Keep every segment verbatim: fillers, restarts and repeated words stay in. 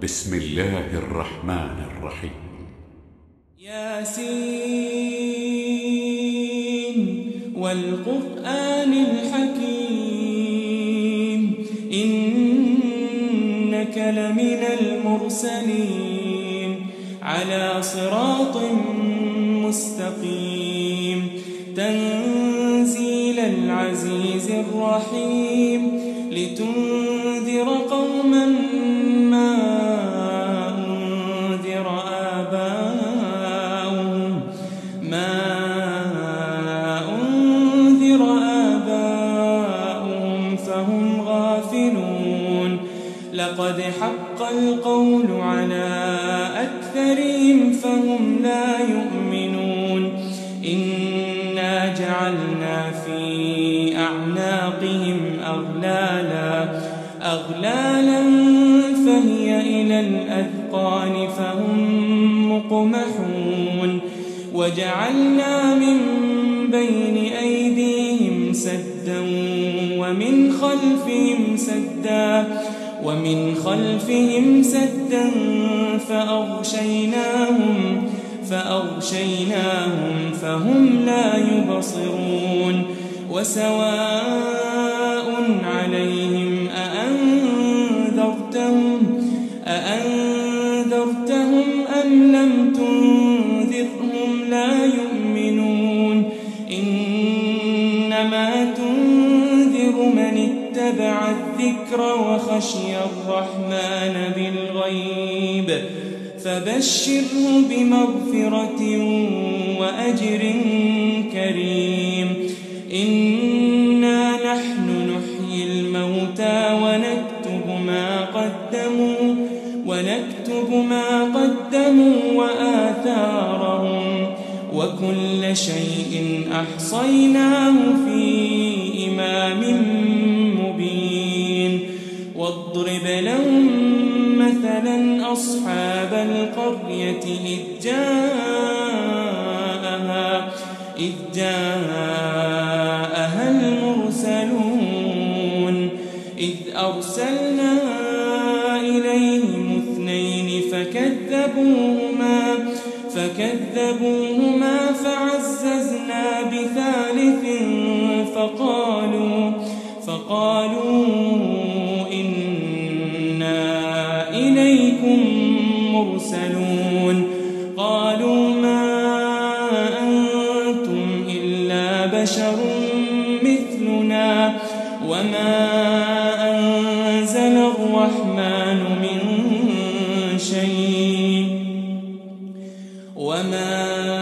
بسم الله الرحمن الرحيم. ياسين والقرآن الحكيم إنك لمن المرسلين على صراط مستقيم تنزيل العزيز الرحيم لتنذر قوما ما أنذر آباؤهم ما أنذر آباؤهم فهم غافلون لقد حق القول على أكثرهم فهم لا يؤمنون إنا جعلنا في أعناقهم أغلالا أغلالا فهي إلى الأذقان فهم مقمحون وجعلنا من بين أيديهم سدا ومن خلفهم سدا ومن خلفهم سدا فأغشيناهم فأغشيناهم فهم لا يبصرون وسواء عليهم أأنذرتهم أأنذرتهم أم لم تنذرهم لا يؤمنون إنما تنذر من اتبع الذكر وخشي الرحمن بالغيب فبشره بمغفرة وأجر كريم إنا نحن نحيي الموتى ونكتب ما قدموا ونكتب ما قدموا وآثارهم وكل شيء أحصيناه في إمام مبين واضرب لهم مثلا أصحاب القرية إذ جاءها إذ جاءها المرسلون إذ أرسلنا إليهم اثنين فكذبوهما فكذبوهما فعززنا بثالث فقالوا فقالوا إنا إليكم مرسلون قالوا ما أنتم إلا بشر مثلنا وما أنزل الرحمن من شيء وما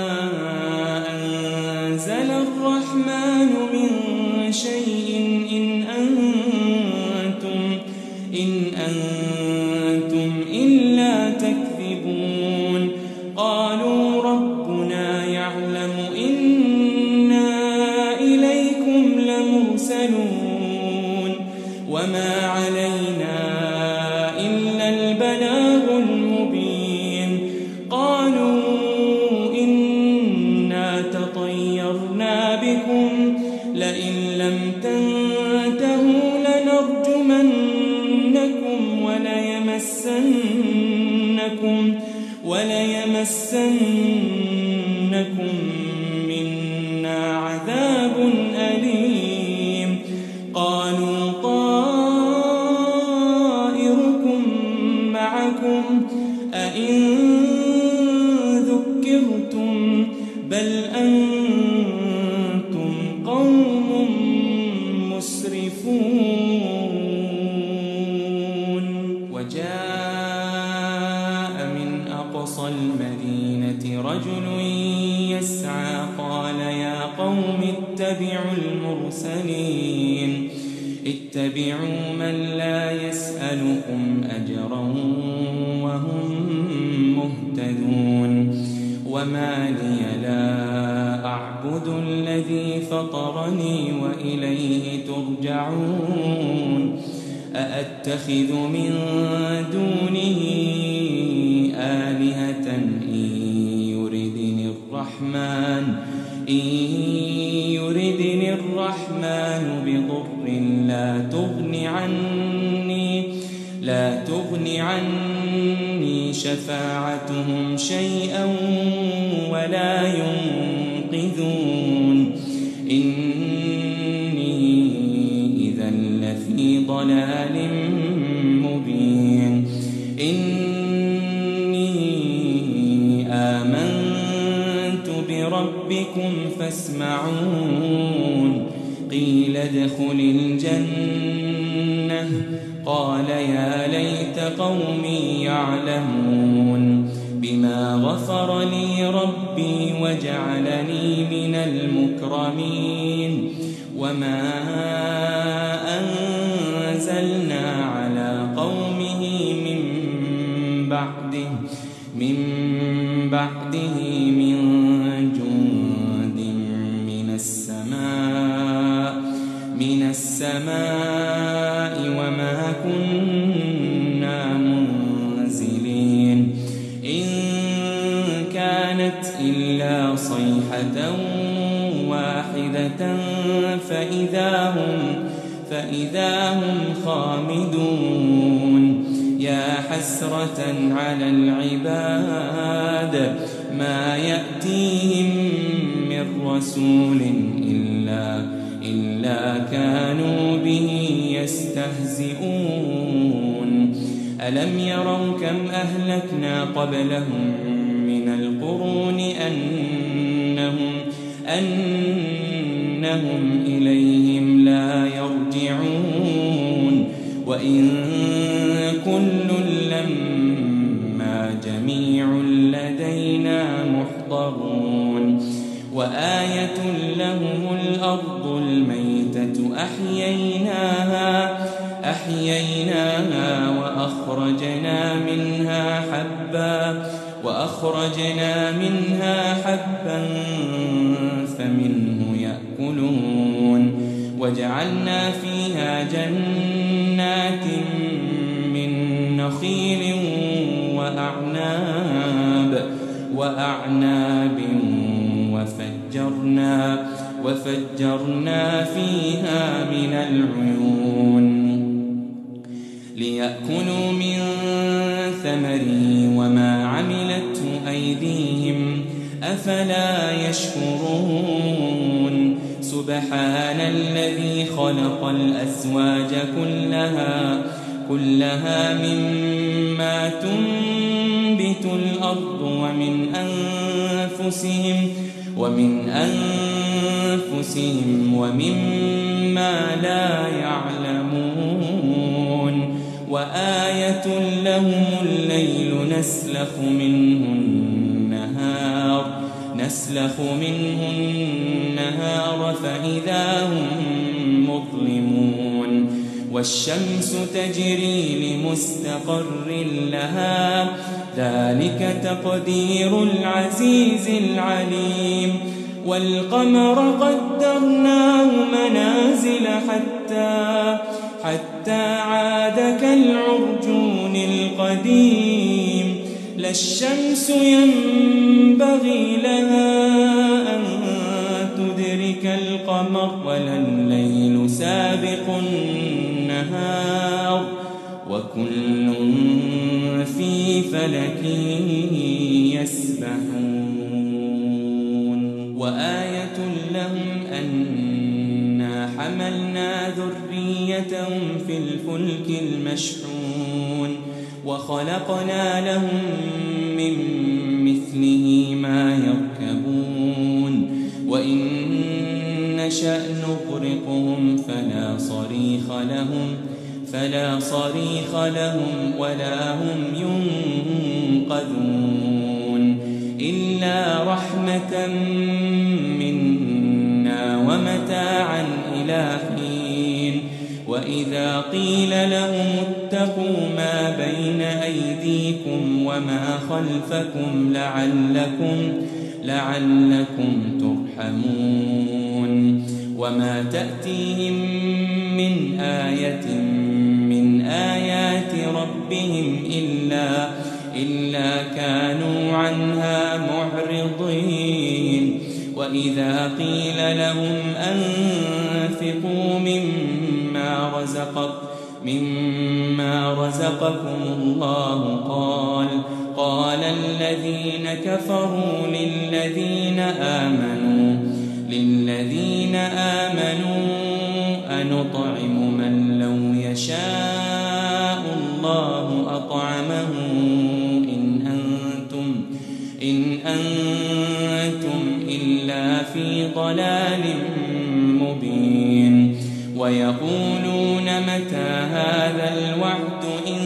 أنزل الرحمن من شيء إن أنتم إن أنتم إلا تكذبون قالوا ربنا يعلم إنا إليكم لمرسلون وما علينا إلا البلاغ المبين قالوا إنا تطيرنا بكم لئن لم تنتهوا لنرجمنكم وليمسنكم وليمسنكم منا عذاب أليم قالوا طائركم معكم أئن ذكرتم بل أنتم قوم مسرفون وجاء من أقصى المدينة رجل يسعى قال يا قوم اتبعوا المرسلين اتبعوا من لا يسألكم أجرا وهم مهتدون وما لي لا أعبد الذي فطرني وإليه ترجعون أأتخذ من دونه آلهة إن يردني الرحمن إن يردني الرحمن بضر لا تغن عني لا تغن عني عني شفاعتهم شيئا ولا ينقذون إني إذا لفي ضلال مبين إني آمنت بربكم فاسمعون قيل ادخل الجنة قال يا ليت قومي يعلمون بما غفر لي ربي وجعلني من المكرمين وما أنزلنا على قومه من بعده من بعده من جند من السماء من السماء وما كنا منزلين إن كانت إلا صيحة واحدة فإذا هم فإذا هم خامدون يا حسرة على العباد ما يأتيهم من رسول إلا إلا كانوا به يستهزئون ألم يروا كم أهلكنا قبلهم من القرون أنهم أنهم إليهم لا يرجعون وإن كل لما جميع لدينا محضرون وآية لهم الأرض الميتة أحييناها أحييناها وأخرجنا منها حبا وأخرجنا منها حبا فمنه يأكلون وجعلنا فيها جنات من نخيل وأعناب وأعناب وفجرنا وفجرنا فيها من العيون ليأكلوا من ثمره وما عملته أيديهم أفلا يشكرون سبحان الذي خلق الأزواج كلها كلها مما تنبت الأرض ومن أنفسهم ومن أنفسهم ومما لا يعلمون وآية لهم الليل نسلخ منه النهار نسلخ منه النهار فإذا هم مظلمون والشمس تجري لمستقر لها ذلك تقدير العزيز العليم والقمر قدرناه منازل حتى حتى عاد كالعرجون القديم لا الشمس ينبغي لها أن تدرك القمر ولا الليل سابق النهار وكل في فلك يسبحون وآية لهم أنا حملنا ذريتهم في الفلك المشحون وخلقنا لهم من مثله ما يركبون وإن نشأ نغرقهم فلا صريخ لهم فلا صريخ لهم ولا هم ينقذون إلا رحمة منا ومتاعا إلى حين وإذا قيل لهم اتقوا ما بين أيديكم وما خلفكم لعلكم لعلكم ترحمون وما تأتيهم من آية من آيات ربهم إلا إلا كانوا عنها معرضين وإذا قيل لهم أنفقوا مما رزق مما رزقكم الله قال قال الذين كفروا للذين آمنوا للذين آمنوا أنطعم من لو يشاء الله أطعمه إن أنتم إن أنتم إلا في ضلال مبين ويقولون متى هذا الوعد إن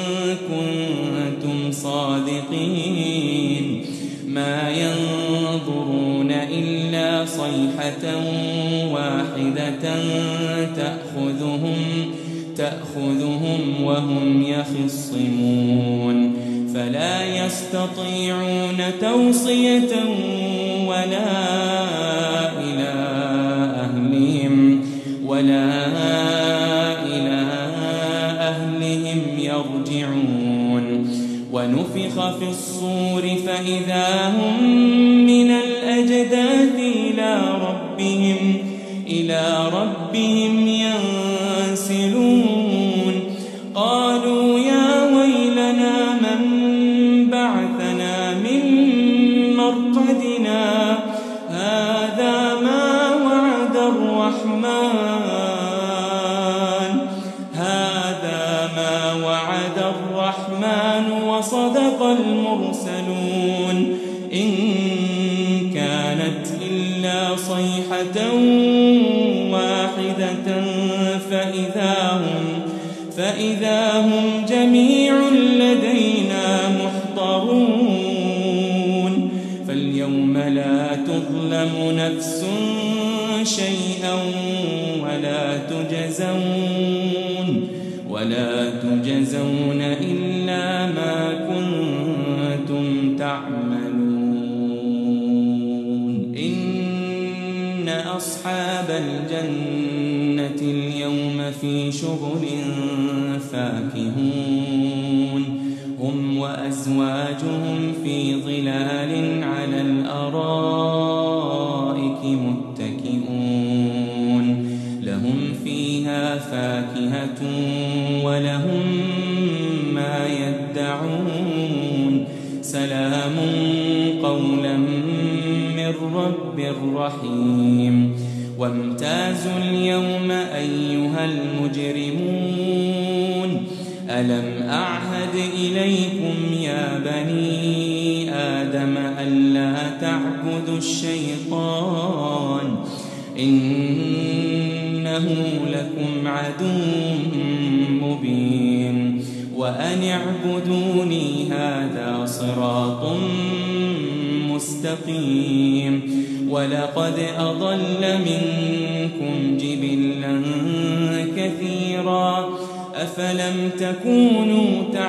كنتم صادقين ما ينظرون إلا صيحة واحدة تأخذهم تأخذهم وهم يخصمون فلا يستطيعون توصية ولا إلى أهلهم ولا إلى أهلهم يرجعون ونفخ في الصور فإذا هم من الأجداث إلى ربهم إلى ربهم ينسلون قالوا يا ويلنا من بعثنا من مرقدنا هذا ما وعد الرحمن هذا ما وعد الرحمن وصدق المرسلون إن كانت إلا صيحة واحدة فإذا هم فإذا هم جميع لدينا محضرون فاليوم لا تظلم نفس شيئا ولا تجزون ولا تجزون إلا ما كنتم تعملون إن أصحاب الجنة اليوم في شغل فاكهون هم وأزواجهم في ظلال على الأرائك متكئون لهم فيها فاكهة ولهم ما يدعون سلام قولا من رب رحيم وامتازوا اليوم أيها المجرمون ألم أعهد إليكم يا بني آدم ألا تعبدوا الشيطان إنه لكم عدو مبين وأن اعبدوني هذا صراط مستقيم ولقد أضل منكم جبلا كثيرا أفلم تكونوا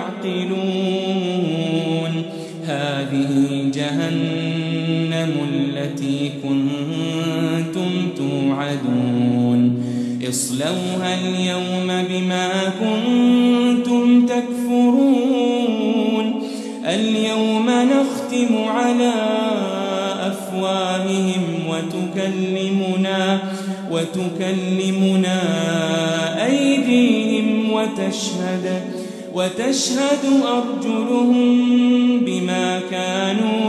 تعقلون هذه جهنم التي كنتم توعدون اصلوها اليوم بما كنتم تكفرون اليوم نختم على أفواههم وتكلمنا وتكلمنا أيديهم وتشهد وتشهد أرجلهم بما كانوا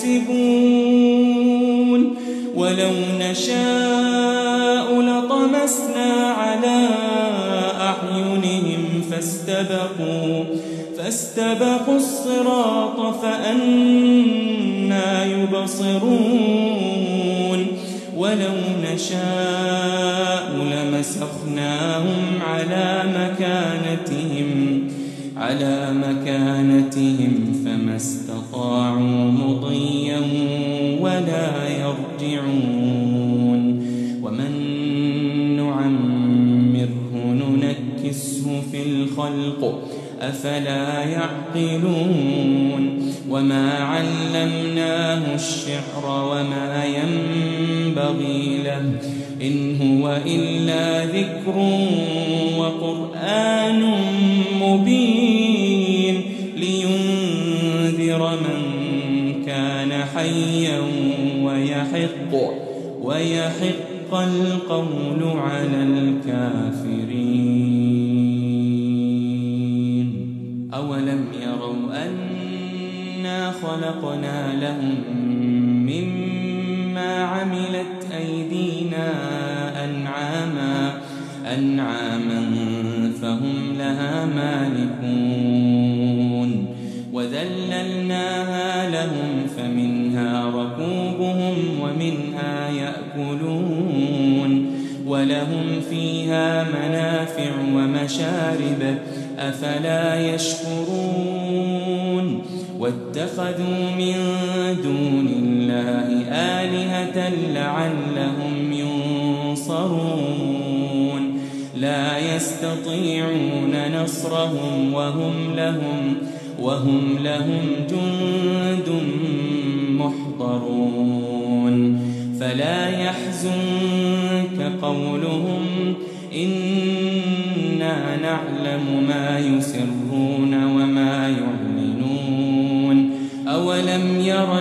يكسبون ولو نشاء لطمسنا على أعينهم فاستبقوا فاستبقوا الصراط فأنى يبصرون ولو نشاء لمسخناهم على مكانتهم على مكانتهم فما استطاعوا مضيا ولا يرجعون ومن نعمره ننكسه في الخلق أفلا يعقلون وما علمناه الشعر وما ينبغي له إن هو إلا ذكر وقرآن مبين لينذر من كان حيا ويحق ويحق القول على الكافرين. أنا خلقنا لهم مما عملت أيدينا أنعاما أنعاما فهم لها مالكون وذللناها لهم فمنها ركوبهم ومنها يأكلون ولهم فيها منافع ومشارب أفلا يشكرون واتخذوا من دون الله آلهة لعلهم ينصرون لا يستطيعون نصرهم وهم لهم وهم لهم جند محضرون فلا يحزنك قولهم إنا نعلم ما يسرون وما يعلنون أولم ير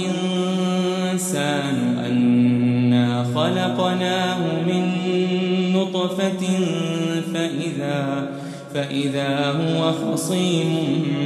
الإنسان أنا خلقناه من نطفة فإذا, فإذا هو خصيم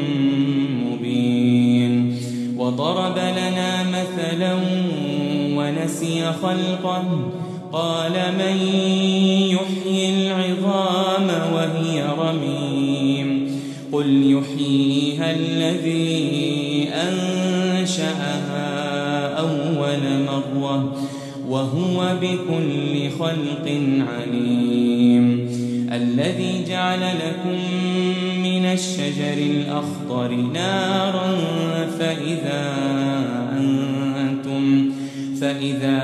مبين وضرب لنا مثلا ونسي خلقه قال من يحيي العظام وهي رميم قل يحييها الذي أنشأها أول مرة وهو بكل خلق عليم الذي جعل لكم من الشجر الأخضر نارا فإذا أنتم فإذا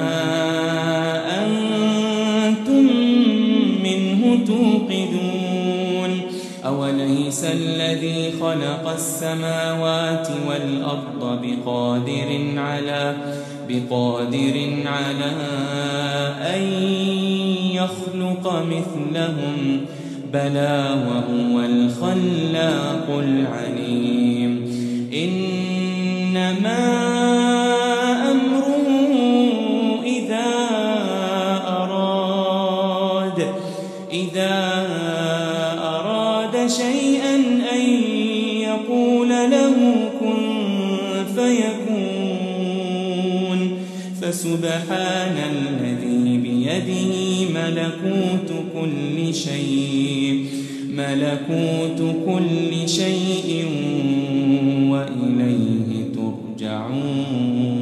أنتم منه توقدون أوليس الذي خلق السماوات والأرض بقادر على بقادر على أن يخلق مثلهم بلى وهو الخلاق العليم إنما أمره إذا أراد إذا أراد شيئا أن يقول له كن فيكون فسبحان الذي بيده ملكوت كل شيء ملكوت كل شيء وإليه ترجعون.